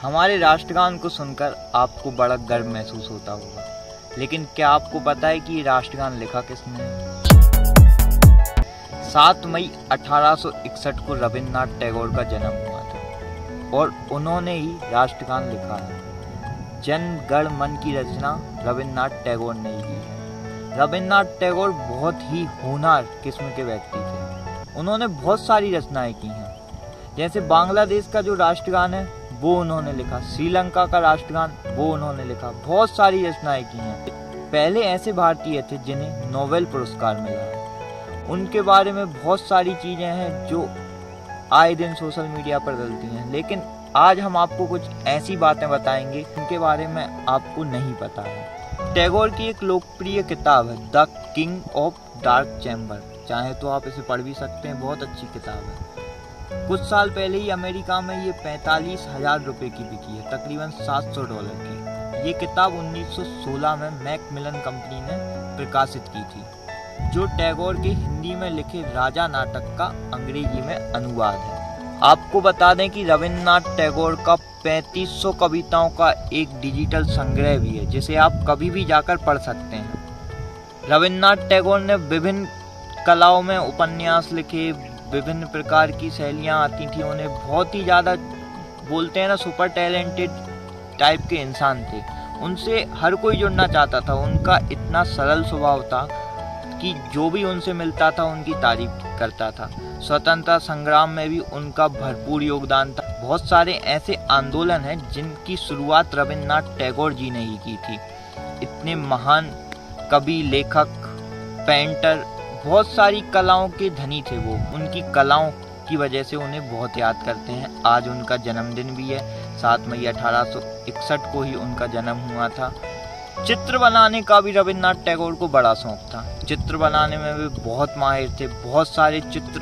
हमारे राष्ट्रगान को सुनकर आपको बड़ा गर्व महसूस होता होगा, लेकिन क्या आपको पता है कि ये राष्ट्रगान लिखा किसने है? 7 मई 1861 को रविन्द्रनाथ टैगोर का जन्म हुआ था और उन्होंने ही राष्ट्रगान लिखा है। जन गण मन की रचना रविन्द्रनाथ टैगोर ने ही की है। रविन्द्रनाथ टैगोर बहुत ही होनहार किस्म के व्यक्ति थे। उन्होंने बहुत सारी रचनाएं की हैं, जैसे बांग्लादेश का जो राष्ट्रगान है वो उन्होंने लिखा, श्रीलंका का राष्ट्रगान वो उन्होंने लिखा, बहुत सारी रचनाएं की हैं। पहले ऐसे भारतीय थे जिन्हें नोबेल पुरस्कार मिला है। उनके बारे में बहुत सारी चीजें हैं जो आए दिन सोशल मीडिया पर डलती हैं, लेकिन आज हम आपको कुछ ऐसी बातें बताएंगे जिनके बारे में आपको नहीं पता है। टैगोर की एक लोकप्रिय किताब है The King of Dark Chamber, चाहे तो आप इसे पढ़ भी सकते हैं, बहुत अच्छी किताब है। कुछ साल पहले ही अमेरिका में ये 45,000 रुपए की बिकी है, तकरीबन $700 की। ये किताब 1916 में मैकमिलन कंपनी ने प्रकाशित की थी, जो टैगोर के हिंदी में लिखे राजा नाटक का अंग्रेजी में अनुवाद है। आपको बता दें कि रविन्द्रनाथ टैगोर का 3500 कविताओं का एक डिजिटल संग्रह भी है, जिसे आप कभी भी जाकर पढ़ सकते हैं। रविन्द्रनाथ टैगोर ने विभिन्न कलाओं में उपन्यास लिखे, विभिन्न प्रकार की शैलियाँ आती थी उन्हें, बहुत ही ज़्यादा बोलते हैं ना सुपर टैलेंटेड टाइप के इंसान थे। उनसे हर कोई जुड़ना चाहता था। उनका इतना सरल स्वभाव था कि जो भी उनसे मिलता था उनकी तारीफ करता था। स्वतंत्रता संग्राम में भी उनका भरपूर योगदान था। बहुत सारे ऐसे आंदोलन हैं जिनकी शुरुआत रविन्द्रनाथ टैगोर जी ने ही की थी। इतने महान कवि, लेखक, पेंटर, बहुत सारी कलाओं के धनी थे वो। उनकी कलाओं की वजह से उन्हें बहुत याद करते हैं। आज उनका जन्मदिन भी है, 7 मई 1861 को ही उनका जन्म हुआ था। चित्र बनाने का भी रविन्द्रनाथ टैगोर को बड़ा शौक था। चित्र बनाने में भी बहुत माहिर थे। बहुत सारे चित्र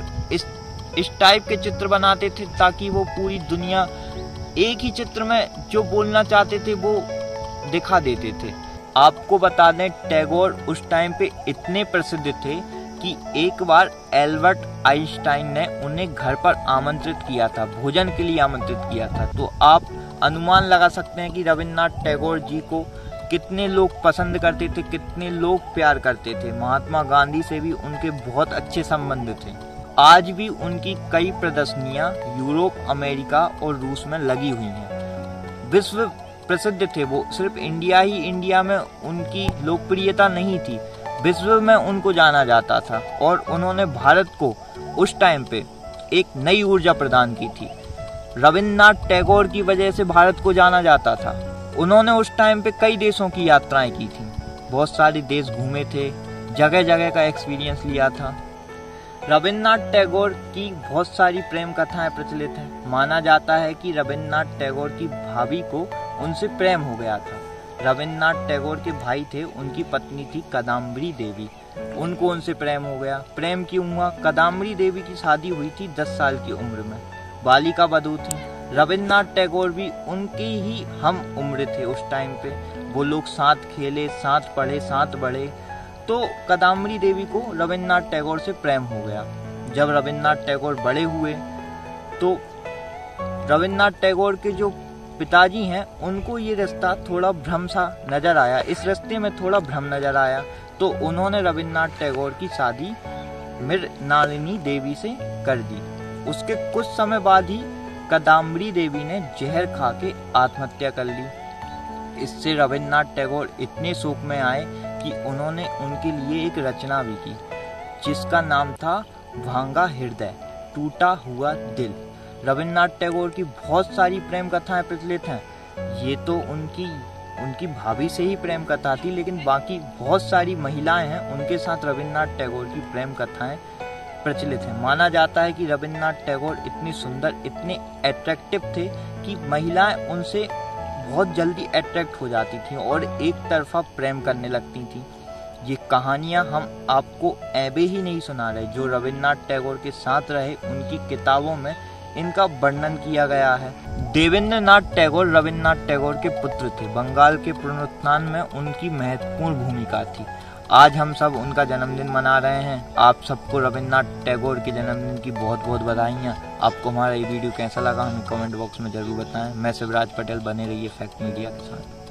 इस टाइप के चित्र बनाते थे ताकि वो पूरी दुनिया एक ही चित्र में जो बोलना चाहते थे वो दिखा देते थे। आपको बता दें, टैगोर उस टाइम पे इतने प्रसिद्ध थे कि एक बार एल्बर्ट आइंस्टाइन ने उन्हें घर पर आमंत्रित किया था, भोजन के लिए आमंत्रित किया था। तो आप अनुमान लगा सकते हैं कि रविन्द्रनाथ टैगोर जी को कितने लोग पसंद करते थे, कितने लोग प्यार करते थे। महात्मा गांधी से भी उनके बहुत अच्छे संबंध थे। आज भी उनकी कई प्रदर्शनियां यूरोप, अमेरिका और रूस में लगी हुई हैं। विश्व प्रसिद्ध थे वो। सिर्फ इंडिया में उनकी लोकप्रियता नहीं थी, विश्व में उनको जाना जाता था। और उन्होंने भारत को उस टाइम पे एक नई ऊर्जा प्रदान की थी। रविन्द्रनाथ टैगोर की वजह से भारत को जाना जाता था। उन्होंने उस टाइम पे कई देशों की यात्राएं की थी, बहुत सारे देश घूमे थे, जगह जगह का एक्सपीरियंस लिया था। रविन्द्रनाथ टैगोर की बहुत सारी प्रेम कथाएं प्रचलित हैं। माना जाता है कि रविन्द्रनाथ टैगोर की भाभी को उनसे प्रेम हो गया था। रविन्द्रनाथ टैगोर के भाई थे, उनकी पत्नी थी कादम्बरी देवी, उनको उनसे प्रेम हो गया। प्रेम क्यों हुआ? कादम्बरी देवी की शादी हुई थी 10 साल की उम्र में, बालिका वधू थी। रविन्द्रनाथ टैगोर भी उनकी ही हम उम्र थे उस टाइम पे। वो लोग साथ खेले, साथ पढ़े, साथ बढ़े। तो कादम्बरी देवी को रविन्द्रनाथ टैगोर से प्रेम हो गया। जब रविन्द्रनाथ टैगोर बड़े हुए तो रविन्द्रनाथ टैगोर के जो पिताजी हैं उनको ये रिश्ता थोड़ा भ्रम सा नजर आया, इस रिश्ते में थोड़ा भ्रम नजर आया। तो उन्होंने रविन्द्रनाथ टैगोर की शादी मृणालिनी देवी से कर दी। उसके कुछ समय बाद ही कादम्बरी देवी ने जहर खा के आत्महत्या कर ली। इससे रविन्द्रनाथ टैगोर इतने शोक में आए कि उन्होंने उनके लिए एक रचना भी की, जिसका नाम था भांगा हृदय, टूटा हुआ दिल। रविन्द्रनाथ टैगोर की बहुत सारी प्रेम कथाएं प्रचलित हैं। ये तो उनकी भाभी से ही प्रेम कथा थी, लेकिन बाकी बहुत सारी महिलाएं हैं, उनके साथ रविन्द्रनाथ टैगोर की प्रेम कथाएं प्रचलित हैं। माना जाता है कि रविन्द्रनाथ टैगोर इतने सुंदर, इतने अट्रैक्टिव थे कि महिलाएं उनसे बहुत जल्दी अट्रैक्ट हो जाती थी और एक तरफा प्रेम करने लगती थी। ये कहानियां हम आपको ऐबे ही नहीं सुना रहे, जो रविन्द्रनाथ टैगोर के साथ रहे उनकी किताबों में इनका वर्णन किया गया है। देवेंद्रनाथ टैगोर रविन्द्रनाथ टैगोर के पुत्र थे। बंगाल के पुनरुत्थान में उनकी महत्वपूर्ण भूमिका थी। आज हम सब उनका जन्मदिन मना रहे हैं। आप सबको रविन्द्रनाथ टैगोर के जन्मदिन की बहुत बहुत बधाइयाँ। आपको हमारा ये वीडियो कैसा लगा हमें कमेंट बॉक्स में ज़रूर बताएं। मैं शिवराज पटेल, बने रहिए फैक्ट मीडिया के साथ।